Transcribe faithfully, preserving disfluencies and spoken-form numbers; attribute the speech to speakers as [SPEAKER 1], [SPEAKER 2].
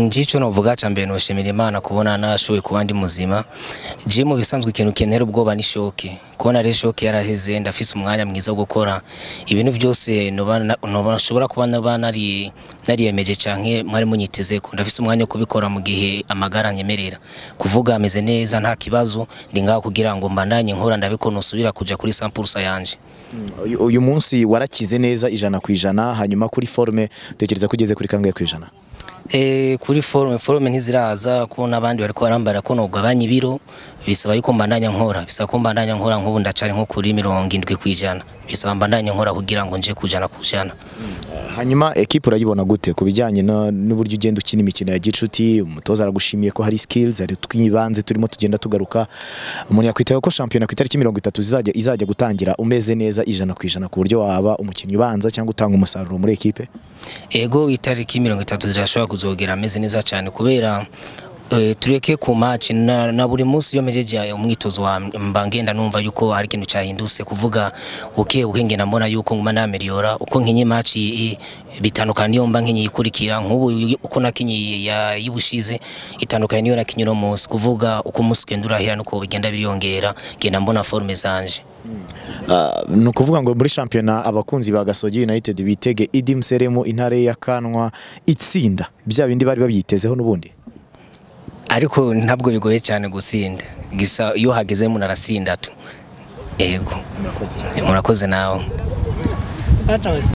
[SPEAKER 1] ngico novuga cambe no shimira Imana kubona nashowe kubandi muzima. Je mu bisanzwe ikintu kenera ubwoba ni shoke. Kubona re shoke yaraheze ndafise umwanya mwiza wo gukora ibintu byose no bashobora kuba nabana ari nariyemeje canke mwari munyiteze ko ndafise umwanya wo kubikora mu gihe amagara nyemerera. Kuvuga ameze neza nta kibazo ndi ngaho kugira ngo mbandanye nkora ndabiko nosubira kuja kuri cent pour cent yanje.
[SPEAKER 2] Uyu munsi warakize neza ijana ku ijana hanyuma kuri forme tekereza kugeze kuri kangaye ku ijana?
[SPEAKER 1] Eh kuri forme forme ntiziraza ko nabandi bari ko barambara ko nogabanya ibiro bisaba yuko mbandanya nkora bisaba ko mbandanya nkora nk'ubu ndacari nko kuri mirongo indwi kwijana bisaba mbandanya nkora kugira ngo nje kujana kujana.
[SPEAKER 2] Hanyuma equipe urayibona gute kubijyanye n'uburyo ugenda ukina imikino ya gicuti umutoza aragushimiye ko hari skills ari twibanze turimo tugenda tugaruka umuntu yakwitaye ko champion ku itariki mirongo itatu izajya izajya gutangira umeze neza ijana ku ijana ku buryo waba umukinnyi ubanza cyangwa utanga umusaruro muri equipe?
[SPEAKER 1] Ego itariki mirongo itatu zirashobora kuzogera ameze neza cyane kubera Uh, tureke ku match na, na buri munsi yo mejeje umwitozo wa mbangenda numva yuko hari kintu cyahindutse kuvuga uke ukenge nambona yuko nguma nameliora uko nkinyi match bitandukana niyo mba nkinyi ikurikira nk'ubu uko nakinyi ya yibushize itandukanye niyo nakinyi no munsi kuvuga uko munsi gendura hira nuko bigenda biriyongera genda mbona forme zanje.
[SPEAKER 2] Uh, no kuvuga ngo muri championnat abakunzi ba Gasogi United bitege Idim Seremo intare y'Akanwa itsinda bya bindi bari babyitezeho nubundi
[SPEAKER 1] ariko ntabwo bigoye cyane gutsinda gisa iyo hageze mu narasinda tu. Ego murakoze nawe.